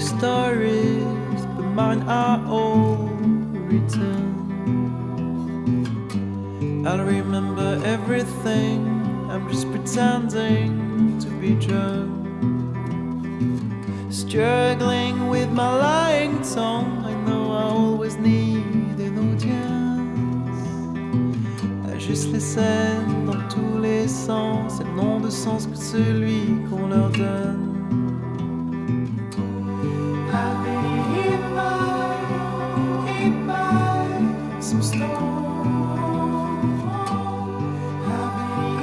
stories, but mine are all written. I'll remember everything, I'm just pretending to be drunk. Struggling with my lying tongue, I know I always need an audience. Agisse les scènes dans tous les sens, elles n'ont de sens que celui qu'on leur donne. Some stone. I've been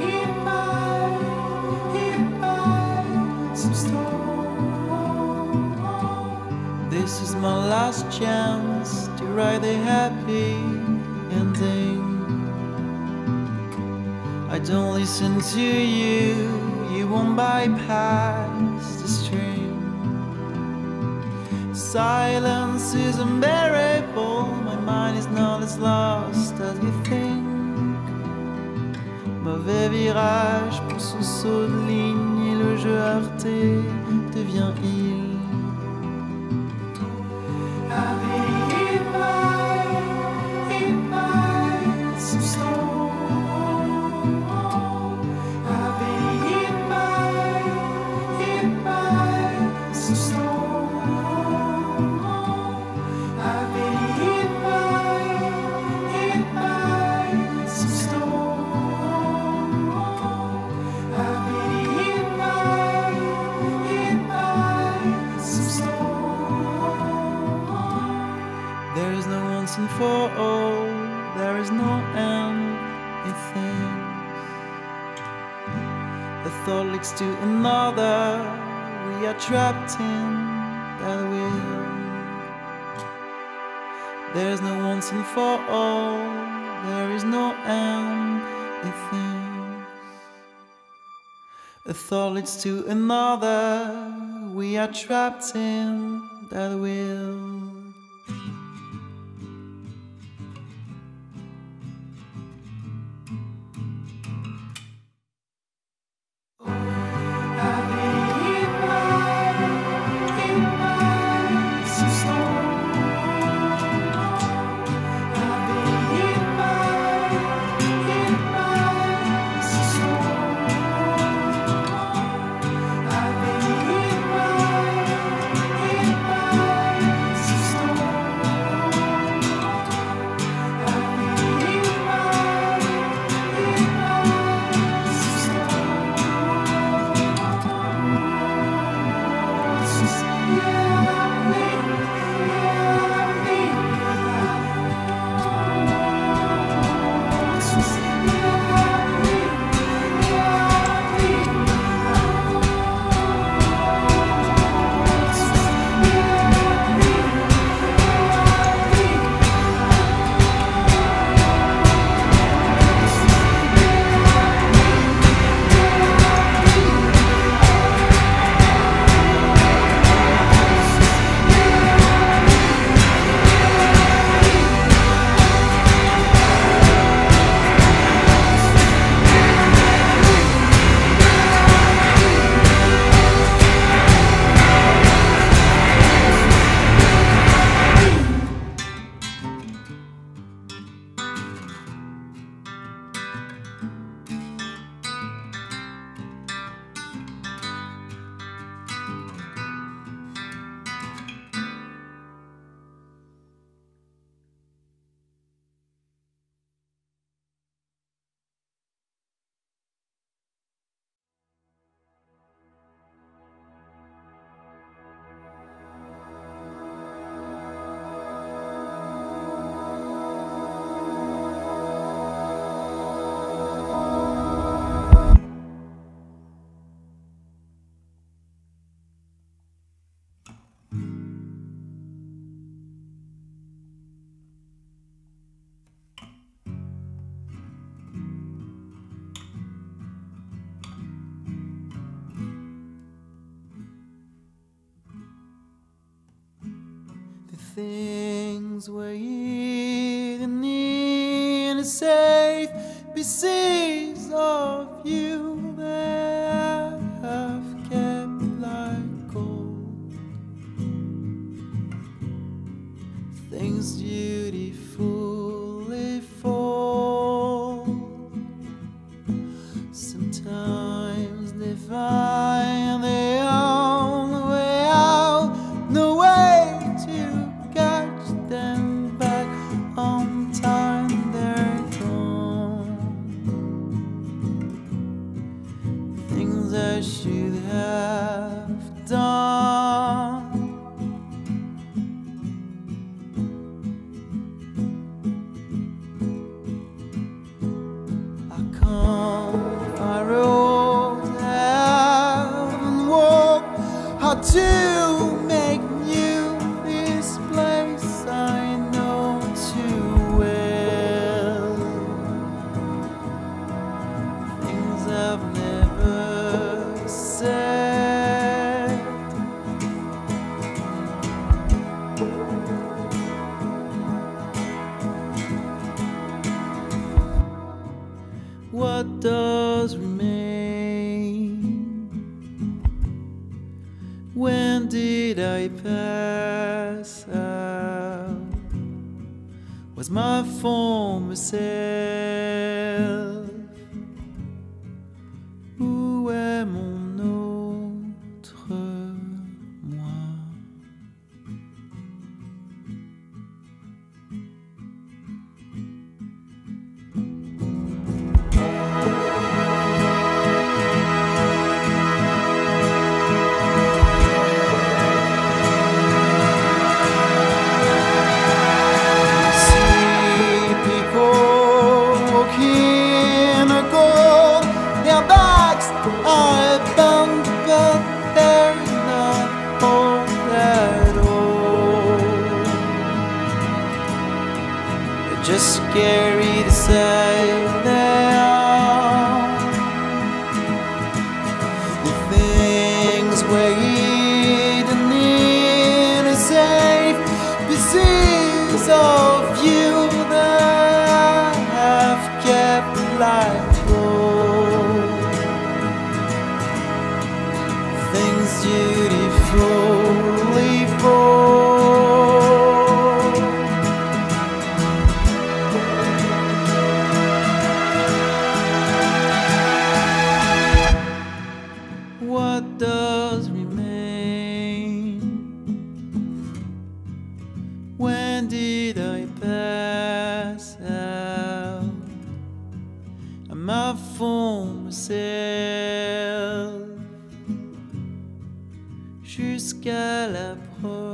hit by some stone. This is my last chance to write a happy ending. I don't listen to you, you won't bypass the string. Silence is unbearable, my mind is not as lost as you think. Mauvais virage pousse au saut de ligne et le jeu heurté devient île. I've been hit by some stone. I've been hit by some stone. I've been hit by some stone. I've been hit by some stone. There is no once and for all, there is no end in things. A thought leads to another, we are trapped in that wheel. There is no once and for all, there is no end in things. A thought leads to another, we are trapped in that wheel. Things were hidden in a safe pieces of you that I have kept like gold. things beautifully fall. Sometimes they find their own way out, no way to catch them back on time. They're gone. Things I should have done. How to make new this place I know too well. Things I've never said. What does remain? When did I pass out? Was my former self? Où est mon autre moi? I bump, but they're not old at all. They're just scary to say they are. The things we're hidden in a safe pieces of you that I have kept alive. Things beautifully fall. What does remain? When did I pass out? Am I former self? Jusqu'à la prochaine.